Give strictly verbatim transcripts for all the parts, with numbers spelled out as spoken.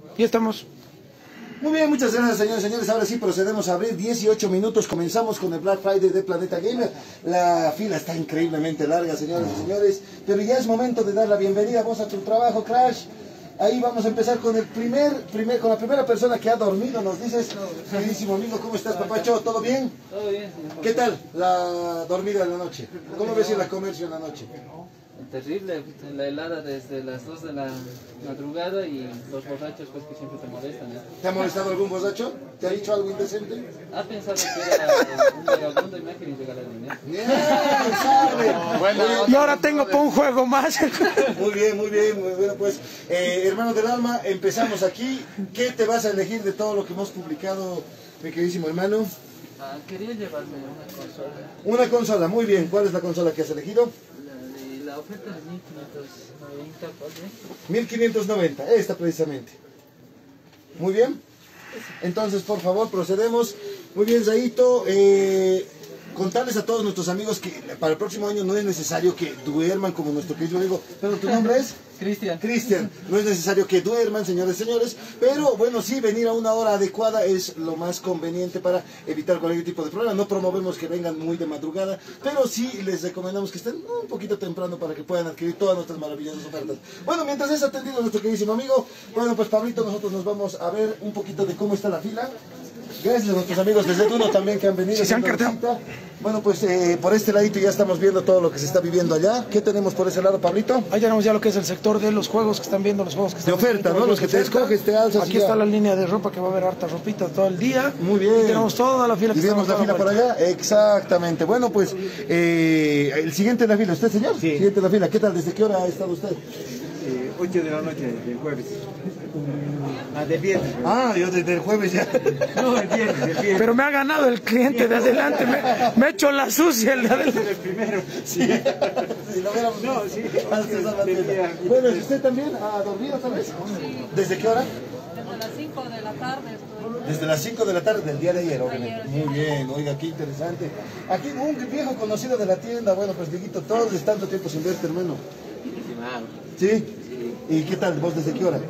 Y estamos. Muy bien, muchas gracias, señores y señores. Ahora sí procedemos a abrir dieciocho minutos. Comenzamos con el Black Friday de Planeta Gamer. La fila está increíblemente larga, señores y señores. Pero ya es momento de dar la bienvenida. Vos a tu trabajo, Crash. Ahí vamos a empezar con el primer, primer, con la primera persona que ha dormido. Nos dices, queridísimo amigo, ¿cómo estás, papacho? ¿Todo bien? Todo bien, señor. ¿Qué tal la dormida en la noche? ¿Cómo ves el comercio en la noche? Terrible, la helada desde las dos de la madrugada y los borrachos pues que siempre te molestan. ¿eh? ¿Te ha molestado algún borracho? ¿Te ha dicho algo indecente? ¿Has pensado que era un vagabundo y me ha querido regalar dinero? Bien, sabe. Bueno, y ahora tengo para un juego más. Muy bien, muy bien, muy bueno, pues, eh, hermano del alma, empezamos aquí. ¿Qué te vas a elegir de todo lo que hemos publicado, mi queridísimo hermano? Ah, quería llevarme una consola. Una consola, muy bien. ¿Cuál es la consola que has elegido? La oferta de mil quinientos noventa, ¿cuál es? mil quinientos noventa, esta precisamente. Muy bien. Entonces, por favor, procedemos. Muy bien, Zaito. Eh, contarles a todos nuestros amigos que para el próximo año no es necesario que duerman como nuestro querido amigo. Pero tu nombre es... Cristian. Cristian, no es necesario que duerman, señores y señores, pero bueno, sí, venir a una hora adecuada es lo más conveniente para evitar cualquier tipo de problema. No promovemos que vengan muy de madrugada, pero sí les recomendamos que estén un poquito temprano para que puedan adquirir todas nuestras maravillosas ofertas. Bueno, mientras es atendido nuestro queridísimo amigo, bueno, pues Pablito, nosotros nos vamos a ver un poquito de cómo está la fila. Gracias a nuestros amigos desde Duno también que han venido. Sí, se han cargado. Bueno, pues eh, por este ladito ya estamos viendo todo lo que se está viviendo allá. ¿Qué tenemos por ese lado, Pablito? Ahí tenemos ya lo que es el sector de los juegos que están viendo, los juegos que están de oferta, viendo, ¿no? Los que te escoges, te alzas. Aquí está la línea de ropa que va a haber harta ropita todo el día. Muy bien. Y tenemos toda la fila que ¿Y vemos la fila por allá? Exactamente. Bueno, pues eh, el siguiente en la fila, ¿usted, señor? Sí. Siguiente en la fila. ¿Qué tal? ¿Desde qué hora ha estado usted? Eh, ocho de la noche del jueves. Ah, del viernes. Ah, yo desde el jueves ya. No, el viernes, el viernes. Pero me ha ganado el cliente de adelante, me, me ha hecho la sucia el de adelante. El primero. Sí. Si lo hubiéramos No, sí. Bueno, ¿y usted también ha dormido tal vez? Sí. ¿Desde qué hora? Desde las cinco de la tarde estoy. Desde las cinco de la tarde del día de ayer, obviamente. Ayer, Muy bien, oiga, qué interesante. Aquí un viejo conocido de la tienda, bueno, pues Dieguito, todos de tanto tiempo sin verte, hermano. ¿Sí? ¿Y qué tal? ¿Vos desde qué hora?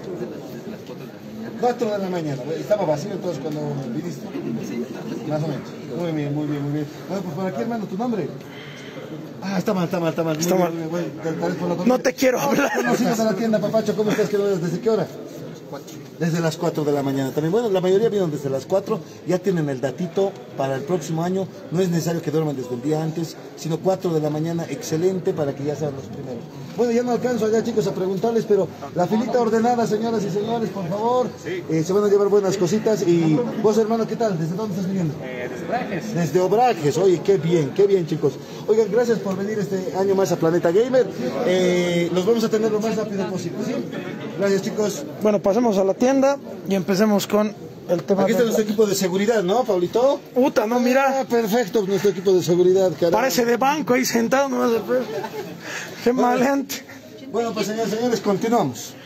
cuatro de la mañana. Estaba vacío entonces cuando viniste. Más o menos. Muy bien, muy bien, muy bien. Bueno, pues por aquí, hermano, ¿tu nombre? Ah, está mal, está mal, está mal. Está mal. Bien, bueno, tal vez por la No te quiero hablar. Conocidos de la tienda, papacho, ¿cómo estás? ¿Desde qué hora? Desde las cuatro de la mañana también. Bueno, la mayoría vienen desde las cuatro, ya tienen el datito para el próximo año. No es necesario que duerman desde el día antes, sino cuatro de la mañana, excelente para que ya sean los primeros. Bueno, ya no alcanzo allá, chicos, a preguntarles, pero la filita ordenada, señoras y señores, por favor. Eh, se van a llevar buenas cositas. Y vos, hermano, ¿qué tal? ¿Desde dónde estás viniendo? Eh, desde Obrajes. Desde Obrajes. Oye, qué bien, qué bien, chicos. Oigan, gracias por venir este año más a Planeta Gamer. Eh, los vamos a tener lo más rápido posible, ¿sí? Gracias, chicos. Bueno, pasemos a la tienda y empecemos con el tema. Aquí está de... nuestro equipo de seguridad, ¿no, Pablito? Uta, no, mira. Ah, perfecto, nuestro equipo de seguridad, caramba. Parece de banco ahí sentado, no me hace. Qué maleante. Bueno, pues señores, señores, continuamos.